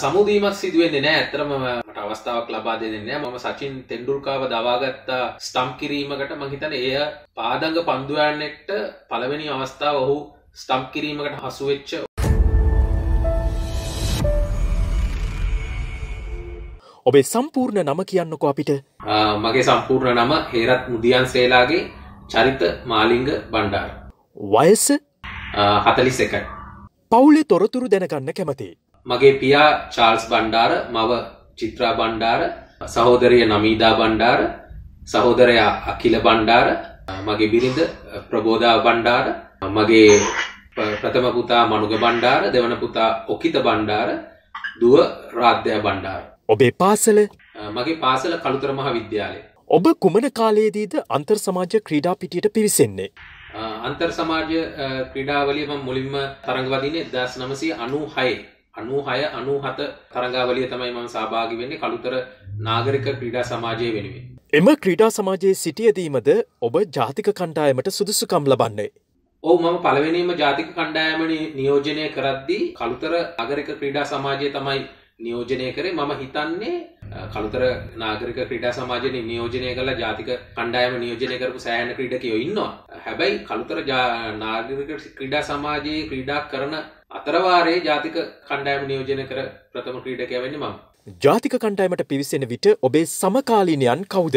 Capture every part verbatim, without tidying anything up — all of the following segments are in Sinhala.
සමුදීමක් සිදු වෙන්නේ නැහැ. ඇත්තටම මට අවස්ථාවක් ලබා දෙන්නේ නැහැ. මම සචින් තෙන්ඩුල්කර්ව දවාගත්ත ස්ටම්ප් කිරීමකට මම හිතන්නේ එය පාදංග පන්දු යන්නෙක්ට පළවෙනි අවස්ථාව ඔහු ස්ටම්ප් කිරීමකට හසු වෙච්ච ඔබේ සම්පූර්ණ නම කියන්නකෝ අපිට. මගේ සම්පූර්ණ නම හේරත් මුදියන් සේලාගේ චරිත මාලිංග බණ්ඩාර. වයස හතළිස් එකයි. පවුලේ තොරතුරු දැනගන්න කැමතියි. මගේ පියා චාල්ස් බණ්ඩාර, මව චිත්‍රා බණ්ඩාර, සහෝදරිය නමීදා බණ්ඩාර, සහෝදරයා අකිල බණ්ඩාර, මගේ බිරිඳ ප්‍රබෝධා බණ්ඩාර, මගේ ප්‍රථම පුතා මනුග බණ්ඩාර, දෙවන පුතා ඔකිත බණ්ඩාර, දුව රාධ්‍ය බණ්ඩාර. ඔබේ පාසල? මගේ පාසල කළුතර මහ විද්‍යාලය. ඔබ කුමන කාලයේදීද අන්තර් සමාජ ක්‍රීඩා පිටියට පිවිසෙන්නේ? අන්තර් සමාජ ක්‍රීඩාවලිය මම මුලින්ම තරඟවදින්නේ එක්දාස් නවසිය අනූහය අනූහය අනූහත තරඟාවලිය තමයි මම සහභාගී වෙන්නේ කළුතර නාගරික ක්‍රීඩා සමාජය වෙනුවෙන්. එම ක්‍රීඩා සමාජයේ සිටියදීමද ඔබ ජාතික කණ්ඩායමට සුදුසුකම් ලබන්නේ? ඔව්, මම පළවෙනිම ජාතික කණ්ඩායම නියෝජනය කරද්දී කළුතර නාගරික ක්‍රීඩා සමාජය තමයි නියෝජනය කරේ. මම හිතන්නේ කළුතර නාගරික ක්‍රීඩා සමාජය නියෝජනය කළ ජාතික කණ්ඩායම නියෝජනය කරපු සෑහෙන ක්‍රීඩකයෝ ඉන්නවා. හැබැයි කළුතර නාගරික ක්‍රීඩා සමාජයේ ක්‍රීඩා කරන අතරවාරයේ ජාතික කණ්ඩායම නියෝජනය කර ප්‍රථම ක්‍රීඩකයා වෙන්නේ මම. ජාතික කණ්ඩායමට පිවිසෙන විට ඔබේ සමකාලීනයන් කවුද?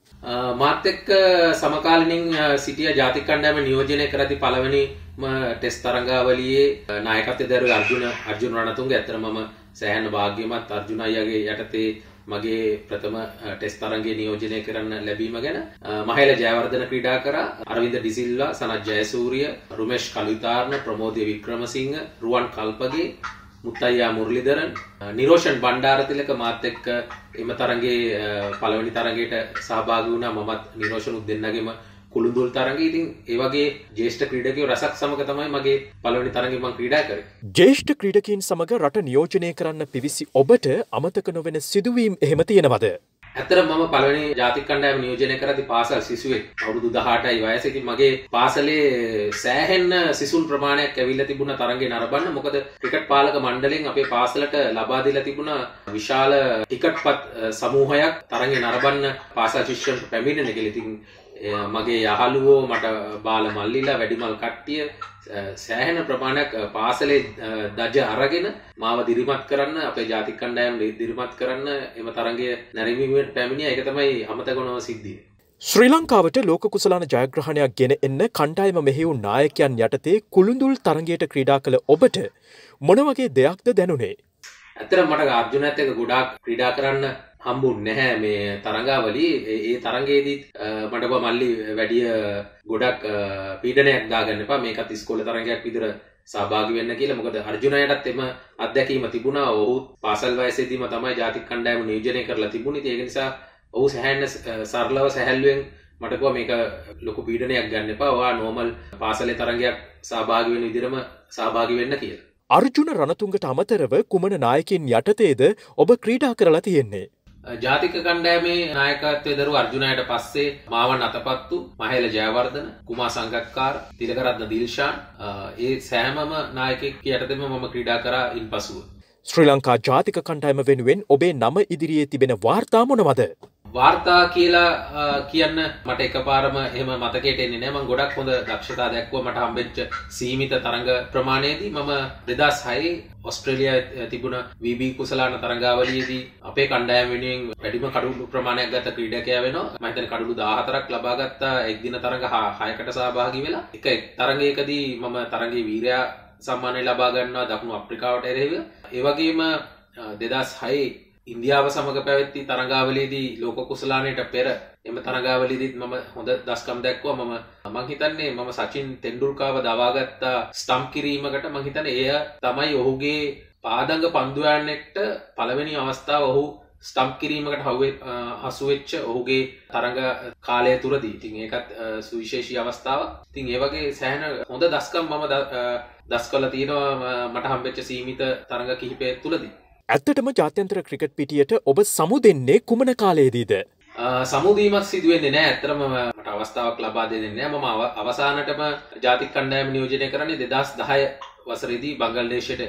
මාත් එක්ක සමකාලීනින් සිටිය ජාතික කණ්ඩායම නියෝජනය කරද්දී පළවෙනිම ටෙස්ට් තරඟාවලියේ නායකත්වය දරුවේ අර්ජුන අර්ජුන රණතුංග. ඇත්තට මම සෑහෙන වාග්යමත් අර්ජුන අයියාගේ යටතේ මගේ ප්‍රථම ටෙස්ට් තරඟයේ නියෝජනය කරන්න ලැබීම ගැන. මහේල ජයවර්ධන ක්‍රීඩා කරා, අරවින්ද ඩිසිල්වා, සනත් ජයසූරිය, රුමේෂ් කලිතාරණ, ප්‍රමෝදය වික්‍රමසිංහ, රුවන් කල්පගේ, මුත්තයියා මුරලිදරන්, නිරෝෂන් බණ්ඩාරතිලක මාත් එක්ක එම තරඟයේ පළවෙනි තරඟයට සහභාගී වුණා. මමත් නිරෝෂනුත් දෙන්නගෙම කුළුඳුල් තරඟය. ඉතින් ඒ වගේ ජ්‍යෙෂ්ඨ ක්‍රීඩකයෝ රසක් සමග තමයි මගේ පළවෙනි තරඟේ මම ක්‍රීඩා කරේ. ජ්‍යෙෂ්ඨ ක්‍රීඩකයන් සමග රට නියෝජනය කරන්න පිවිසි ඔබට අමතක නොවන සිදුවීම් එහෙම තියෙනවද? ඇත්තටම මම පළවෙනි ජාතික කණ්ඩායම නියෝජනය කරද්දී පාසල් සිසුවෙක්, අවුරුදු දහඅටයි වයස. ඉතින් මගේ පාසලේ සෑහෙන සිසුන් ප්‍රමාණයක් ඇවිල්ලා තිබුණා තරඟේ නරඹන්න. මොකද ක්‍රිකට් පාලක මණ්ඩලයෙන් අපේ පාසලට ලබා දීලා තිබුණා විශාල ටිකට්පත් සමූහයක් තරඟේ නරඹන්න පාසල් ශිෂ්‍යයන්ට පැමිණෙන කියලා. ඉතින් මගේ යහළුවෝ, මට බාල මල්ලිලා, වැඩිමල් කට්ටිය සෑහෙන ප්‍රමාණයක් පාසලේ දජ අරගෙන මාව දිරිමත් කරන්න, අපේ ජාතික කණ්ඩායම දිරිමත් කරන්න එම තරඟය නැරඹීමට පැමිණියා. ඒක තමයි අමතක නොවන සිද්ධිය. ශ්‍රී ලංකාවට ලෝක කුසලාන ජයග්‍රහණයක් ගෙන එන්න කණ්ඩායම මෙහෙයුම් නායකයන් යටතේ කුළුඳුල් තරඟයට ක්‍රීඩා කළ ඔබට මොන වගේ දෙයක්ද දැනුනේ? ඇත්තටම මට අර්ජුනත් එක්ක ගොඩාක් ක්‍රීඩා කරන්න හම්බුන්නේ නැහැ මේ තරඟාවලිය. ඒ තරඟයේදී මට බා මල්ලි වැඩිය ගොඩක් පීඩනයක් දාගන්න එපා, මේකත් ඉස්කෝලේ තරඟයක් විතර සහභාගී වෙන්න කියලා. මොකද අර්ජුනයටත් එම අත්දැකීම තිබුණා. ඔහු පාසල් වයසේදීම තමයි ජාතික කණ්ඩායම නියෝජනය කරලා තිබුණේ. ඒක නිසා ඔහු සෑහෙන සරලව සැහැල්ලුවෙන් මට කිව්වා මේක ලොකු පීඩනයක් ගන්න එපා, ඔයා නෝමල් පාසලේ තරඟයක් සහභාගී වෙන විදිහටම සහභාගී වෙන්න කියලා. අර්ජුන රණතුංගට අමතරව කුමන නායකයින් යටතේද ඔබ ක්‍රීඩා කරලා තියෙන්නේ? ජාතික කණ්ඩායමේ නායකත්වයේ දරුව අර්ජුනයට පස්සේ මාවන් අතපත්තු, මහේල ජයවර්ධන, කුමා සංගක්කාර, තිලකරත්න දිල්ෂාන්, ඒ සෑමම නායකයෙක් යටතේම මම ක්‍රීඩා කරා. ඉන්පසුව ශ්‍රී ලංකා ජාතික කණ්ඩායම වෙනුවෙන් ඔබේ නම ඉදිරියේ තිබෙන වාර්තා මොනවද? වාර්තා කියලා කියන්න මට එකපාරම එහෙම මතකයට එන්නේ නැහැ. මම ගොඩක් හොඳ දක්ෂතා දැක්වුවා මට හම්බෙච්ච සීමිත තරඟ ප්‍රමාණයේදී. මම දෙදාස් හයේ ඔස්ට්‍රේලියාවේ තිබුණ වී බී කුසලාන තරඟාවලියේදී අපේ කණ්ඩායම වෙනුවෙන් වැඩිම කඩලු ප්‍රමාණයක් ගත්ත ක්‍රීඩකයා වෙනවා. මම හිතන්නේ කඩලු දහහතරක් ලබා ගත්තා එක් දින තරඟ හයකට සහභාගී වෙලා. එක එක් තරඟයකදී මම තරඟයේ වීරයා සම්මානය ලබා ගන්නවා දකුණු අප්‍රිකාවට එරෙහිව. ඒ වගේම දෙදාස් හයේ ඉන්දියාව සමග පැවැත්ති තරඟාවලියේදී ලෝක කුසලානයට පෙර එම තරඟාවලියේදීත් මම හොඳ දස්කම් දැක්වුවා. මම මම හිතන්නේ මම සචින් තෙන්ඩුල්කර්ව දවාගත්ත ස්ටම්ප් කිරීමකට මම හිතන්නේ එය තමයි ඔහුගේ පාදංග පන්දු යන්නෙක්ට පළවෙනි අවස්ථාව ඔහු ස්ටම්ප් කිරීමකට හසු වෙච්ච ඔහුගේ තරඟ කාලය තුරදී. ඉතින් ඒකත් සුවිශේෂී අවස්ථාවක්. ඉතින් ඒ වගේ සෑහෙන හොඳ දස්කම් මම දස්කලා තියෙනවා මට හම්බෙච්ච සීමිත තරඟ කිහිපය තුලදී. ඇත්තටම ජාත්‍යන්තර ක්‍රිකට් පිටියට ඔබ සමු දෙන්නේ කුමන කාලයේදීද? සමුදීමක් සිදු වෙන්නේ නැහැ. ඇත්තටම මට අවස්ථාවක් ලබා දෙන්නේ නැහැ. මම අවසානටම ජාතික කණ්ඩායම නියෝජනය කරන්නේ දෙදාස් දහය වසරේදී බංග්ලාදේශයට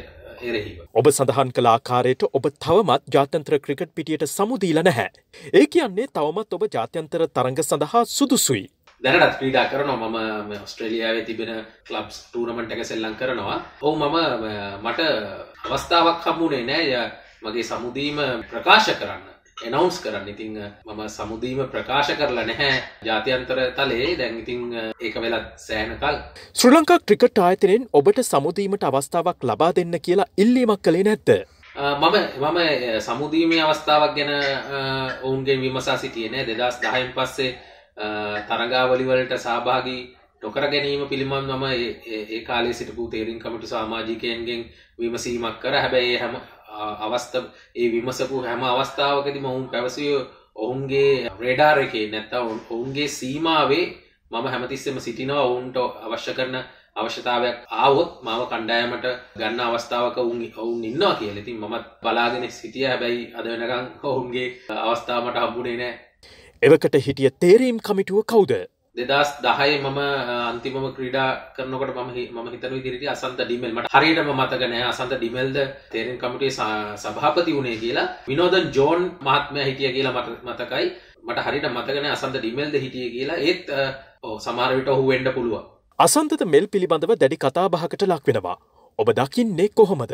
එරෙහිව. ඔබ සඳහන් කළ ආකාරයට ඔබ තවමත් ජාත්‍යන්තර ක්‍රිකට් පිටියට සමු දීලා නැහැ. ඒ කියන්නේ තවමත් ඔබ ජාත්‍යන්තර තරඟ සඳහා සුදුසුයි. දැනටත් ක්‍රීඩා කරනවා. මම ඔස්ට්‍රේලියාවේ තිබෙන ක්ලබ්ස් ටූර්නමන්ට් එක සෙල්ලම් කරනවා. ඔව් මම මට අවස්ථාවක් හම්බුනේ නෑ මගේ සමුදීම ප්‍රකාශ කරන්න. එනවුන්ස් කරන්න. ඉතින් මම සමුදීම ප්‍රකාශ කරලා නැහැ ජාත්‍යන්තර තලයේ. දැන් ඉතින් ඒක වෙලත් සෑහෙන කල්. ශ්‍රී ලංකා ක්‍රිකට් ආයතනයෙන් ඔබට සමුදීමට අවස්ථාවක් ලබා දෙන්න කියලා ඉල්ලීමක් කළේ නැද්ද? මම මම සමුදීමේ අවස්ථාවක් ගැන ඔවුන්ගෙන් විමසා සිටියේ නෑ. දෙදහස් දහයෙන් පස්සේ තරඟාවලි වලට සහභාගී නොකර ගැනීම පිළිබඳව මම ඒ කාලේ සිටපු තේරීම් කමිටු සමාජිකයන්ගෙන් විමසීමක් කරා. හැබැයි හැම අවස්ථාව ඒ විමසපු හැම අවස්ථාවකදීම ඔවුන් පැවසුවේ ඔවුන්ගේ රේඩාර් එකේ නැත්නම් ඔවුන්ගේ සීමාවේ මම හැමතිස්සෙම සිටිනවා. ඔවුන්ට අවශ්‍ය කරන අවශ්‍යතාවයක් ආවොත් මාව කණ්ඩායමට ගන්න අවස්ථාවක ඔවුන් ඉන්නවා කියලා. ඉතින් මමත් බලාගෙන සිටියා. හැබැයි අද වෙනකන් ඔවුන්ගේ අවස්ථාව මට හම්බුනේ නැහැ. එවකට හිටිය තේරීම් කමිටුව කවුද? දෙදහස් දහයේ මම අන්තිමම ක්‍රීඩා කරනකොට මම මම හිතන විදිහට අසන්ත ඩිමෙල් මට හරියටම මතක නැහැ අසන්ත ඩිමෙල්ද තේරීම් කමිටුවේ සභාපති වුණේ කියලා. විනෝදන් ජෝන් මහත්මයා හිටියා කියලා මට මතකයි. මට හරියට මතක නැහැ අසන්ත ඩිමෙල්ද හිටියේ කියලා. ඒත් ඔව් සමහර විට ඔහු වෙන්න පුළුවන්. අසන්තද මෙල් පිළිබඳව දැඩි කතාබහකට ලක් වෙනවා. ඔබ දකින්නේ කොහොමද?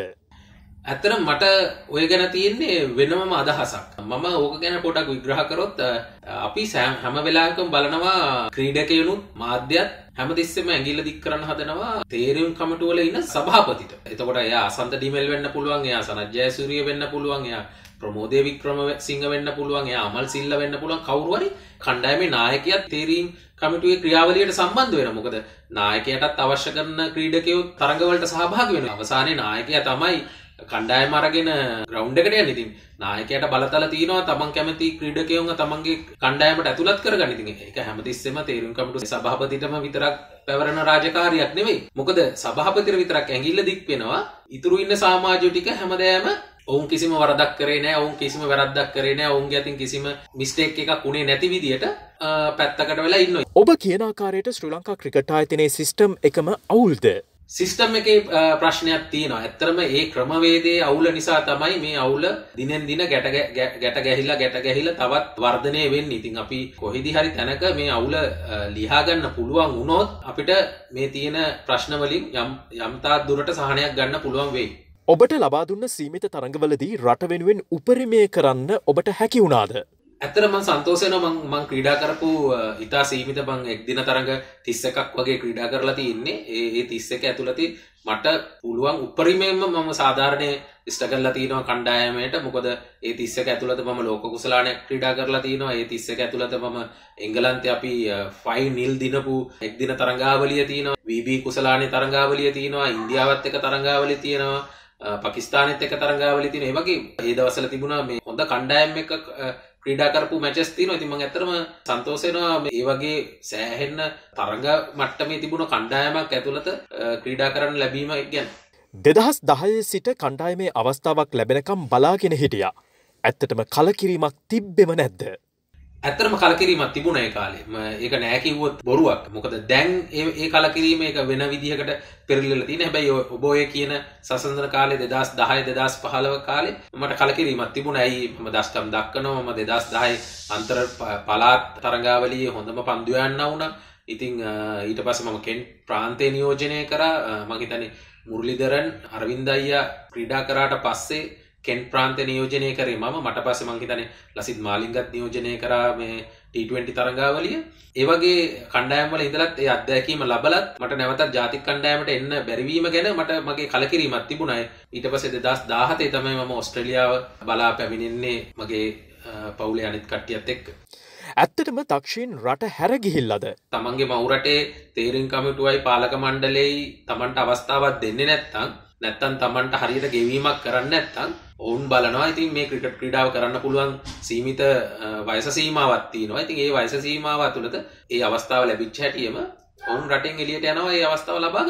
ඇත්තටම මට ඔය ගැන තියෙන්නේ වෙනමම අදහසක්. මම ඕක ගැන පොඩක් විග්‍රහ කරොත් අපි හැම වෙලාවකම බලනවා ක්‍රීඩකයනුත් මාධ්‍යත් හැමතිස්සෙම ඇඟිල්ල දික් කරන්න හදනවා තේරීම් කමිටුවල ඉන්න සභාපතිට. එතකොට එයා අසන්ත ඩිමෙල් වෙන්න පුළුවන්, එයා සනත් ජයසූරිය වෙන්න පුළුවන්, එයා ප්‍රමෝදේ වික්‍රමසිංහ වෙන්න පුළුවන්, එයා අමල් සිල්ල වෙන්න පුළුවන්. කවුරු හරි කණ්ඩායමේ නායකයාත් තේරීම් කමිටුවේ ක්‍රියාවලියට සම්බන්ධ වෙනවා. මොකද නායකයාටත් අවශ්‍ය කරන ක්‍රීඩකයෝ තරඟවලට සහභාගී වෙනවා. අවසානයේ නායකයා තමයි කණ්ඩායම අරගෙන ග්‍රවුන්ඩ් එකට යන්නේ. ඉතින් නායකයාට බලතල තියෙනවා තමන් කැමති ක්‍රීඩකයෝන්ව තමන්ගේ කණ්ඩායමට ඇතුළත් කරගන්න. ඉතින් ඒක හැමතිස්සෙම තේරුම් කමිටුවේ සභාපතිටම විතරක් පැවරන රාජකාරියක් නෙවෙයි. මොකද සභාපතිට විතරක් ඇඟිල්ල දික් වෙනවා. ඉතුරු ඉන්න සමාජය ටික හැමදේම ඔවුන් කිසිම වරදක් කරේ නැහැ. ඔවුන් කිසිම වැරද්දක් කරේ නැහැ. ඔවුන්ගේ අතින් කිසිම මිස්ටේක් එකක් උනේ නැති විදියට පැත්තකට වෙලා ඉන්නවා. ඔබ කියන ආකාරයට ශ්‍රී ලංකා ක්‍රිකට් ආයතනයේ සිස්ටම් එකම අවුල්ද? සිස්ටම් එකේ ප්‍රශ්නයක් තියෙනවා. ඇත්තටම ඒ ක්‍රමවේදයේ අවුල නිසා තමයි මේ අවුල දිනෙන් දින ගැට ගැට ගැහිලා ගැට ගැහිලා තවත් වර්ධනය වෙන්නේ. ඉතින් අපි කොහෙදි හරි තැනක මේ අවුල ලියා ගන්න පුළුවන් වුණොත් අපිට මේ තියෙන ප්‍රශ්න වලින් යම් යම් තාක් දුරට සහනයක් ගන්න පුළුවන් වෙයි. ඔබට ලබා දුන්න සීමිත තරඟවලදී රට වෙනුවෙන් උපරිමය කරන්න ඔබට හැකි වුණාද? ඇත්තට මම සන්තෝෂ වෙනවා. මම මම ක්‍රීඩා කරපු ඉතා සීමිත මම එක් දින තරඟ තිස් එකක් වගේ ක්‍රීඩා කරලා තියෙන්නේ. ඒ ඒ තිස් එක ඇතුළතේ මට පුළුවන් උපරිමයෙන්ම මම සාධාරණේ ඉෂ්ට කරලා තියෙනවා කණ්ඩායමට. මොකද ඒ තිස් එක ඇතුළත මම ලෝක කුසලානයක් ක්‍රීඩා කරලා තියෙනවා. ඒ තිස් එක ඇතුළත මම එංගලන්තේ අපි ෆයිව් නිල් දිනපු එක් දින තරඟාවලිය තියෙනවා. වී බී කුසලානේ තරඟාවලිය තියෙනවා. ඉන්දියාවත් එක්ක තරඟාවලිය තියෙනවා. පාකිස්තානෙත් එක්ක තරඟාවලිය තියෙනවා. ඒ වගේ ඒ දවස්වල තිබුණා මේ හොඳ කණ්ඩායම් එක ක්‍රීඩා කරපු මැචස් තියෙනවා. ඉතින් මම ඇත්තටම සන්තෝෂ වෙනවා මේ වගේ සෑහෙන තරඟ මට්ටමේ තිබුණ කණ්ඩායමක් ඇතුළත ක්‍රීඩා කරන්න ලැබීම ගැන. දෙදහස් දහයේ සිට කණ්ඩායමේ අවස්ථාවක් ලැබෙනකම් බලාගෙන හිටියා. ඇත්තටම කලකිරීමක් තිබ්බෙම නැද්ද? ඇත්තටම කලකිරීමක් තිබුණා ඒ කාලේ. ඒක නෑ කිව්වොත් බොරුවක්. මොකද දැන් ඒ කලකිරීම ඒක වෙන විදිහකට පෙරලිලා තියෙන. හැබැයි ඔබ ඔය කියන සසඳන කාලේ දෙදහස් දහය දෙදහස් පහළොව කාලේ මට කලකිරීමක් තිබුණා. ඇයි මම දස්කම් දක්කනවා. මම දෙදහස් දහය අන්තර පළාත් තරඟාවලියේ හොඳම පන්දු යන්න වුණා. ඉතින් ඊට පස්සේ මම කෙන්ට් ප්‍රාන්තේ නියෝජනය කරා. මම හිතන්නේ මුරලිදරන් අරවින්ද අයියා ක්‍රීඩා කරාට පස්සේ කෙන්ට් ප්‍රාන්තේ නියෝජනය කරේ මම. මට පස්සේ මං හිතන්නේ ලසිත් මාලිංගත් නියෝජනය කරා මේ ටී ට්වෙන්ටි තරඟාවලිය. ඒ වගේ කණ්ඩායම් වල ඉඳලත් ඒ අත්දැකීම ලබලත් මට නැවතත් ජාතික කණ්ඩායමට එන්න බැරිවීම ගැන මට මගේ කලකිරීමක් තිබුණා. ඊට පස්සේ දෙදහස් දාහතේ තමයි මම ඕස්ට්‍රේලියාව බලා පැමිණෙන්නේ මගේ පවුලේ අනිත් කට්ටියත් එක්ක. ඇත්තටම දක්ෂින් රට හැර ගිහිල්ලාද? තමන්ගේ මව් රටේ තේරීම් කමිටුවයි පාලක මණ්ඩලයයි තමන්ට අවස්ථාවක් දෙන්නේ නැත්නම් නැත්තම් තමන්ට හරියට ගෙවීමක් කරන්න නැත්තම් ඔවුන් බලනවා ඉතින් මේ ක්‍රිකට් ක්‍රීඩාව කරන්න පුළුවන් සීමිත වයස සීමාවක් තියෙනවා. ඉතින් ඒ වයස සීමාව ඇතුළත ඒ අවස්ථාව ලැබිච්ච හැටියෙම ඔවුන් රටෙන් එළියට යනවා ඒ අවස්ථාව ලබා ගන්න.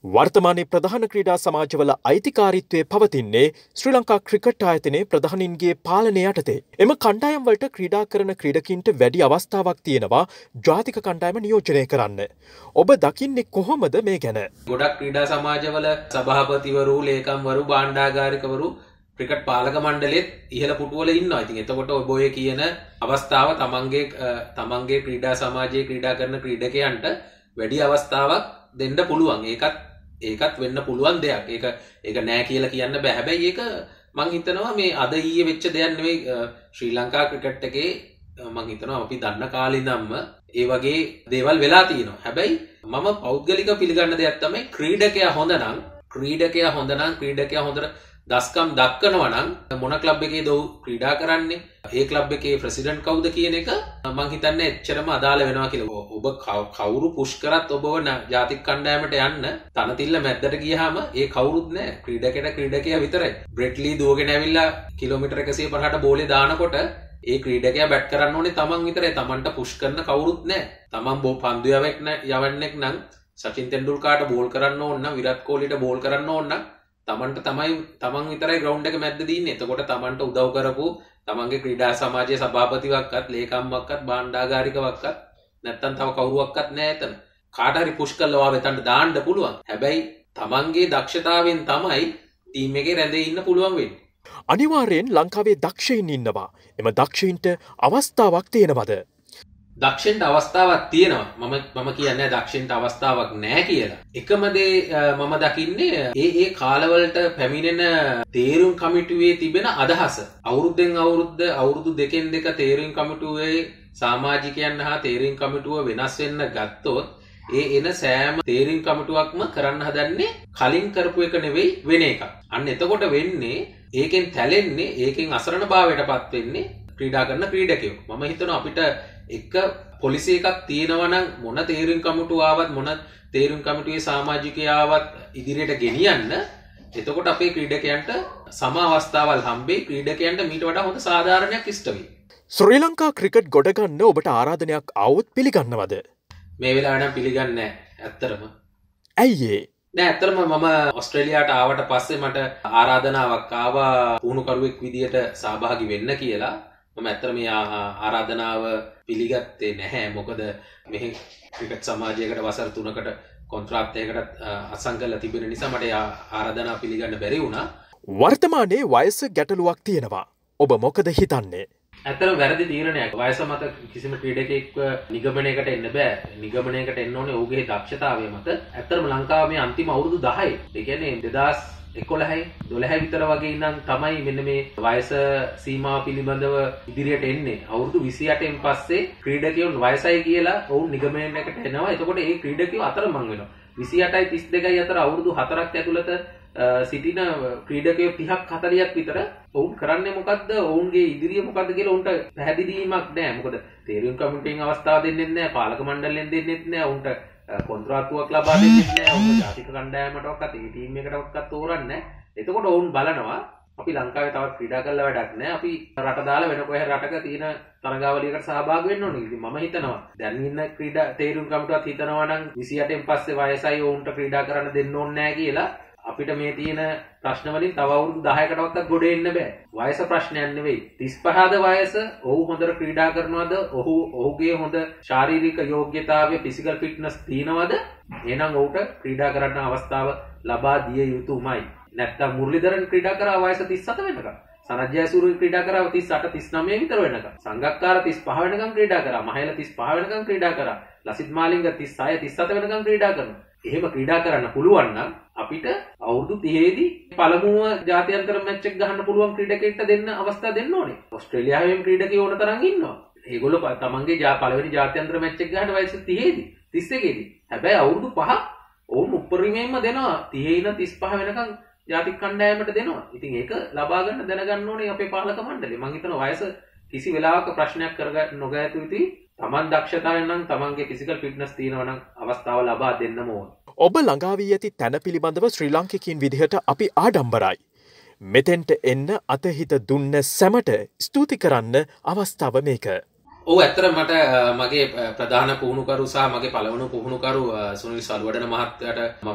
වර්තමානයේ ප්‍රධාන ක්‍රීඩා සමාජවල අයිතිකාරීත්වය පවතින්නේ ශ්‍රී ලංකා ක්‍රිකට් ආයතනයේ ප්‍රධානීන්ගේ පාලනය යටතේ. එම කණ්ඩායම් වලට ක්‍රීඩා කරන ක්‍රීඩකින්ට වැඩි අවස්ථාවක් තියෙනවා ජාතික කණ්ඩායම නියෝජනය කරන්න. ඔබ දකින්නේ කොහොමද මේ ගැන? ගොඩක් ක්‍රීඩා සමාජවල සභාපතිවරු, ලේකම්වරු, භාණ්ඩාගාරිකවරු ක්‍රිකට් පාලක මණ්ඩලෙත් ඉහළ පුටුවල ඉන්නවා. ඉතින් එතකොට ඔබ ඔය කියන අවස්ථාව තමන්ගේ තමන්ගේ ක්‍රීඩා සමාජයේ ක්‍රීඩා කරන ක්‍රීඩකයන්ට වැඩි අවස්ථාවක් දෙන්න පුළුවන්. ඒකත් ඒකත් වෙන්න පුළුවන් දෙයක්. ඒක ඒක නෑ කියලා කියන්න බෑ. හැබැයි ඒක මං හිතනවා මේ අද ඊයේ වෙච්ච දෙයක් නෙවෙයි. ශ්‍රී ලංකා ක්‍රිකට් එකේ මං හිතනවා අපි දන්න කාලේ ඉඳන්ම ඒ වගේ දේවල් වෙලා තියෙනවා. හැබැයි මම පෞද්ගලික පිළිගන්න දෙයක් තමයි ක්‍රීඩකයා හොඳ නම් ක්‍රීඩකයා හොඳ නම් ක්‍රීඩකයා හොඳ දස්කම් දක්වනවා නම් මොන ක්ලබ් එකේද ඔහු ක්‍රීඩා කරන්නේ, ඒ ක්ලබ් එකේ ප්‍රෙසිඩන්ට් කවුද කියන එක මං හිතන්නේ එච්චරම අදාළ වෙනවා කියලා. ඔබ කවුරු පුෂ් කරත් ඔබව ජාතික කණ්ඩායමට යන්න තනතිල්ල මැද්දට ගියාම ඒ කවුරුත් නෑ. ක්‍රීඩකයට ක්‍රීඩකයා විතරයි. බ්‍රෙට්ලි දුවගෙන ඇවිල්ලා කිලෝමීටර් එකසිය පනහට බෝලේ දානකොට ඒ ක්‍රීඩකයා බැට් කරන්න ඕනේ තමන් විතරයි. තමන්ට පුෂ් කරන කවුරුත් නෑ. තමන් බෝ පන්දු යවන්නෙක් නම් සචින් තෙන්ඩුල්කර්ට බෝල් කරන්න ඕන නම්, විරාට් කොහ්ලිට බෝල් කරන්න ඕන නම් තමන්ට තමයි තමන් විතරයි ග්‍රවුන්ඩ් එක මැද්ද දින්නේ. එතකොට තමන්ට උදව් කරපු තමන්ගේ ක්‍රීඩා සමාජයේ සභාපතිවක්වත්, ලේකම්වක්වත්, භාණ්ඩාගාරිකවක්වත් නැත්තම් තව කවුරුවක්වත් නැහැ එතන. කාට හරි පුෂ් කරලා ආව එතනට දාන්න පුළුවන්. හැබැයි තමන්ගේ දක්ෂතාවයෙන් තමයි ටීම් එකේ රැඳී ඉන්න පුළුවන් වෙන්නේ. අනිවාර්යෙන් ලංකාවේ දක්ෂයින් ඉන්නවා. එම දක්ෂයින්ට අවස්ථාවක් තියෙනවද? දක්ෂින්ට අවස්ථාවක් තියෙනවා. මම මම කියන්නේ දක්ෂින්ට අවස්ථාවක් නැහැ කියලා. එකම දේ මම දකින්නේ ඒ ඒ කාලවලට පැමිණෙන තේරුම් කමිටුවේ තිබෙන අදහස. අවුරුද්දෙන් අවුරුද්ද අවුරුදු දෙකෙන් දෙක තේරුම් කමිටුවේ සමාජිකයන් හා තේරුම් කමිටුව වෙනස් වෙන්න ගත්තොත් ඒ එන සෑම තේරුම් කමිටුවක්ම කරන්න හදන්නේ කලින් කරපු එක නෙවෙයි වෙන එකක්. අන්න එතකොට වෙන්නේ ඒකෙන් තැලෙන්නේ ඒකෙන් අසරණභාවයටපත් වෙන්නේ ක්‍රීඩා කරන ක්‍රීඩකයෝ. මම හිතනවා අපිට එක පොලිසි එකක් තියෙනවා නම් මොන තේරුම් කමිටුව ආවත් මොන තේරුම් කමිටුවේ සමාජිකයාවත් ඉදිරියට ගෙනියන්න, එතකොට අපේ ක්‍රීඩකයන්ට සම අවස්ථාවල් හම්බෙයි. ක්‍රීඩකයන්ට මීට වඩා හොඳ සාධාරණයක් ඉෂ්ට වෙයි. ශ්‍රී ලංකා ක්‍රිකට් ගොඩ ගන්න ඔබට ආරාධනයක් ආවොත් පිළිගන්නවද? මේ වෙලාවට නම් පිළිගන්නේ නැහැ ඇත්තටම. ඇයි ඒ? නෑ ඇත්තටම මම ඔස්ට්‍රේලියාවට ආවට පස්සේ මට ආරාධනාවක් ආවා පුහුණුකරුවෙක් විදියට සහභාගී වෙන්න කියලා. මම ඇත්තට මේ ආරාධනාව පිළිගත්තේ නැහැ. මොකද මෙහි ක්‍රිකට් සමාජයකට වසර තුනකට කොන්ත්‍රාත්යකට අත්සන් කරලා තිබෙන නිසා මට ආරාධනාව පිළිගන්න බැරි වුණා. වර්තමානයේ වයස ගැටලුවක් තියෙනවා. ඔබ මොකද හිතන්නේ? ඇත්තටම වැරදි තීරණයක්. වයස මත කිසිම ක්‍රීඩකයෙක්ව නිගමනයකට එන්න බෑ. නිගමනයකට එන්න ඕනේ ඔහුගේ දක්ෂතාවය මත. ඇත්තටම ලංකාවේ මේ අන්තිම අවුරුදු දහය, ඒ කියන්නේ දෙදාස් එකොළහයි දොළහයි විතර වගේ ඉඳන් තමයි මෙන්න මේ වයස සීමාව පිළිබඳව ඉදිරියට එන්නේ. අවුරුදු විසි අටෙන් පස්සේ ක්‍රීඩකයන් වයසයි කියලා ඔවුන් නිගමනයකට එනවා. එතකොට ඒ ක්‍රීඩකයෝ අතරමං වෙනවා. විසි අටයි තිස් දෙකයි අතර අවුරුදු හතරක් ඇතුළත සිටින ක්‍රීඩකයෝ තිහක් හතලිහක් විතර ඔවුන් කරන්නේ මොකද්ද, ඔවුන්ගේ ඉදිරිය මොකද්ද කියලා උන්ට පැහැදිලිවීමක් නැහැ. මොකද තේරුම් කමිටුවෙන් අවස්ථාව දෙන්නේ නැහැ, පාලක මණ්ඩලයෙන් දෙන්නේ නැහැ, උන්ට කොන්ත්‍රාත්තුවක් ලබා දෙන්නේ නැහැ, උන්ට ජාතික කණ්ඩායමටවත් ඒ ටීම් එකටවත් තෝරන්නේ නැහැ. එතකොට ඔවුන් බලනවා අපි ලංකාවේ තවත් ක්‍රීඩා කරලා වැඩක් නැහැ, අපි රට දාලා වෙන කොහේ රටක තියෙන තරගාවලියකට සහභාගී වෙන්න ඕනේ. ඉතින් මම හිතනවා දැන් ඉන්න ක්‍රීඩා තේරුම් කමිටුවත් හිතනවා නම් විසි අටෙන් පස්සේ වයසයි ඔවුන්ට ක්‍රීඩා කරන්න දෙන්න ඕනේ නැහැ කියලා. අපිට මේ තියෙන ප්‍රශ්න වලින් තව අවුරුදු දහයකටවත් ගොඩ එන්න බෑ. වයස ප්‍රශ්නයක් නෙවෙයි. තිස් පහද වයස ඔහු හොඳට ක්‍රීඩා කරනවද? ඔහු ඔහුගේ හොඳ ශාරීරික යෝග්‍යතාවය, ෆිසිකල් ෆිට්නස් තියෙනවද? එහෙනම් ඔහුට ක්‍රීඩා කරන්න අවස්ථාව ලබා දිය යුතුමයි. නැත්තම් මුරලිදරන් ක්‍රීඩා කරා වයස තිස් හත වෙනකම්. සනත් ජයසූරිය ක්‍රීඩා කරා තිස් අට තිස් නවය විතර වෙනකම්. සංගක්කාර තිස් පහ වෙනකම් ක්‍රීඩා කරා. මහේල තිස් පහ වෙනකම් ක්‍රීඩා කරා. ලසිත් මාලිංග තිස් හය තිස් හත වෙනකම් ක්‍රීඩා කරනවා. එහෙම ක්‍රීඩා කරන්න පුළුවන් නම් අපිට අවුරුදු තිහේදී පළමුව ජාත්‍යන්තර මැච් එක ගහන්න පුළුවන් ක්‍රීඩකයෙක්ට දෙන්න අවස්ථාව දෙන්න ඕනේ. ඕස්ට්‍රේලියාවෙන් ක්‍රීඩකයෝ ඕන තරම් ඉන්නවා. ඒගොල්ලෝ තමන්ගේ පළවෙනි ජාත්‍යන්තර මැච් එක ගහන්න වයස තිහේදී තිස් එකේදී. හැබැයි අවුරුදු පහ ඔවුන් උපරිමයෙන්ම දෙනවා. තිහේ ඉඳන් තිස් පහ වෙනකම් ජාතික කණ්ඩායමට දෙනවා. ඉතින් ඒක ලබා ගන්න දැනගන්න ඕනේ අපේ පාලක මණ්ඩලය. මම හිතනවා වයස කිසි වෙලාවක ප්‍රශ්නයක් කරගන්න නොගෑ යුතුයි. තමන් දක්ෂතාවයෙන් නම් තමන්ගේ ෆිසිකල් ෆිට්නස් තියෙනවා නම් අවස්ථාව ලබා දෙන්නම ඕන. ඔබ ළඟා වී ඇති තැන පිළිබඳව ශ්‍රී ලාංකිකයින් විදිහට අපි ආඩම්බරයි. මෙතෙන්ට එන්න අතහිත දුන්න සැමට ස්තුති කරන්න අවස්ථාව මේක. ඔව් ඇත්තට මට මගේ ප්‍රධාන පුහුණුකරු සහ මගේ පළවෙනි පුහුණුකරු සුනිල් සල්වඩන මහත්තයාට මම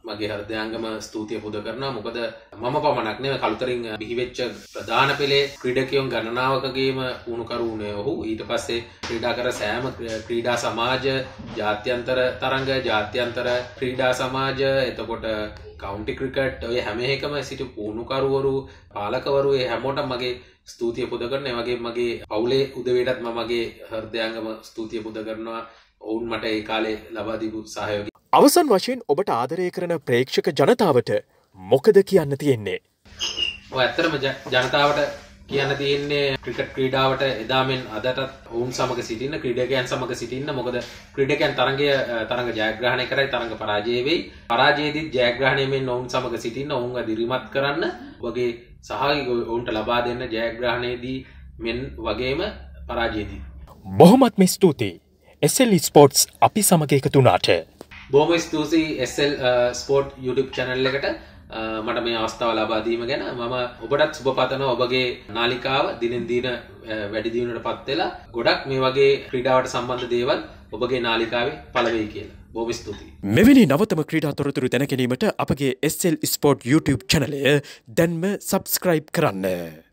මගේ හෘදයාංගම ස්තුතිය පුද කරනවා. මොකද මම පමණක් නෙවෙයි කලුතරින් බිහිවෙච්ච ප්‍රධාන පෙළේ ක්‍රීඩකයන් ගණනාවකගේම පුහුණුකරුවනේ ඔහු. ඊට පස්සේ ක්‍රීඩා කර සෑම ක්‍රීඩා සමාජ, ජාත්‍යන්තර තරඟ, ජාත්‍යන්තර ක්‍රීඩා සමාජ, එතකොට කවුන්ටි ක්‍රිකට් ඔය හැම එකම සිටු පුහුණුකරුවරු, පාලකවරු ඒ හැමෝටම මගේ ස්තුතිය පුද කරනවා. ඒ වගේම මගේ පවුලේ උදවියටත් මම මගේ හෘදයාංගම ස්තුතිය පුද කරනවා. ඔවුන් මට ඒ කාලේ ලබා දීපු සහයෝගය. අවසන් වශයෙන් ඔබට ආදරය කරන ප්‍රේක්ෂක ජනතාවට මොකද කියන්න තියෙන්නේ? ඔය ඇත්තටම ජනතාවට කියන්න තියෙන්නේ ක්‍රිකට් ක්‍රීඩාවට එදා මෙන් අදටත් ඔවුන් සමග සිටින්න, ක්‍රීඩකයන් සමග සිටින්න. මොකද ක්‍රීඩකයන් තරඟය තරඟ ජයග්‍රහණය කරයි, තරඟ පරාජය වෙයි. පරාජයේදී ජයග්‍රහණය මෙන් ඔවුන් සමග සිටින්න, ඔවුන්ව දිරිමත් කරන්න, ඔබගේ සහාය ඔවුන්ට ලබා දෙන්න ජයග්‍රහණයේදී මෙන් වගේම පරාජයේදී. බොහොමත්ම ස්තුතියි එස් එල් ස්පෝර්ට්ස් අපි සමග එකතු වුණාට. බොහොම ස්තුතියි S L sport YouTube channel එකට මට මේ අවස්ථාව ලබා දීම ගැන. මම ඔබටත් සුබ පතනවා ඔබගේ නාලිකාව දිනෙන් දින වැඩි දියුණුවටපත් වෙලා ගොඩක් මේ වගේ ක්‍රීඩාවට සම්බන්ධ දේවල් ඔබගේ නාලිකාවේ පළ වෙයි කියලා. බොහොම ස්තුතියි. මෙවැනි නවතම ක්‍රීඩා තොරතුරු දැන ගැනීමට අපගේ S L sport YouTube channel එක දැන්ම subscribe කරන්න.